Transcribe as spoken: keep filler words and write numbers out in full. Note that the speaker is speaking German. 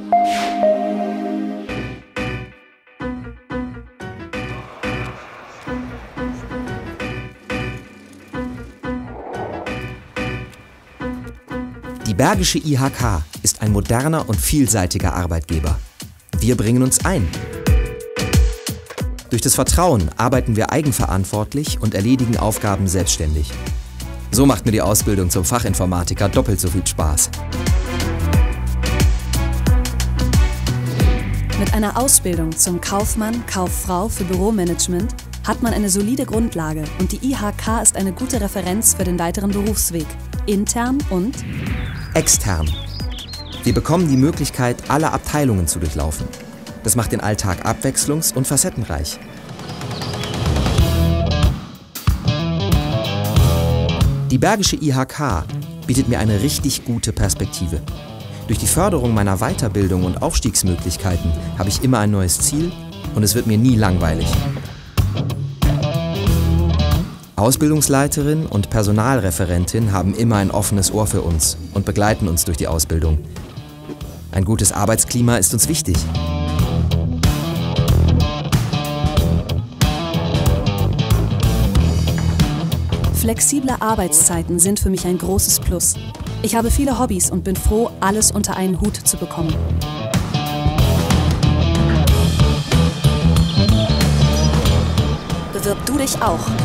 Die Bergische I H K ist ein moderner und vielseitiger Arbeitgeber. Wir bringen uns ein. Durch das Vertrauen arbeiten wir eigenverantwortlich und erledigen Aufgaben selbstständig. So macht mir die Ausbildung zum Fachinformatiker doppelt so viel Spaß. Mit einer Ausbildung zum Kaufmann, Kauffrau für Büromanagement hat man eine solide Grundlage und die I H K ist eine gute Referenz für den weiteren Berufsweg, intern und extern. Wir bekommen die Möglichkeit, alle Abteilungen zu durchlaufen. Das macht den Alltag abwechslungs- und facettenreich. Die Bergische I H K bietet mir eine richtig gute Perspektive. Durch die Förderung meiner Weiterbildung und Aufstiegsmöglichkeiten habe ich immer ein neues Ziel und es wird mir nie langweilig. Ausbildungsleiterin und Personalreferentin haben immer ein offenes Ohr für uns und begleiten uns durch die Ausbildung. Ein gutes Arbeitsklima ist uns wichtig. Flexible Arbeitszeiten sind für mich ein großes Plus. Ich habe viele Hobbys und bin froh, alles unter einen Hut zu bekommen. Bewirb du dich auch.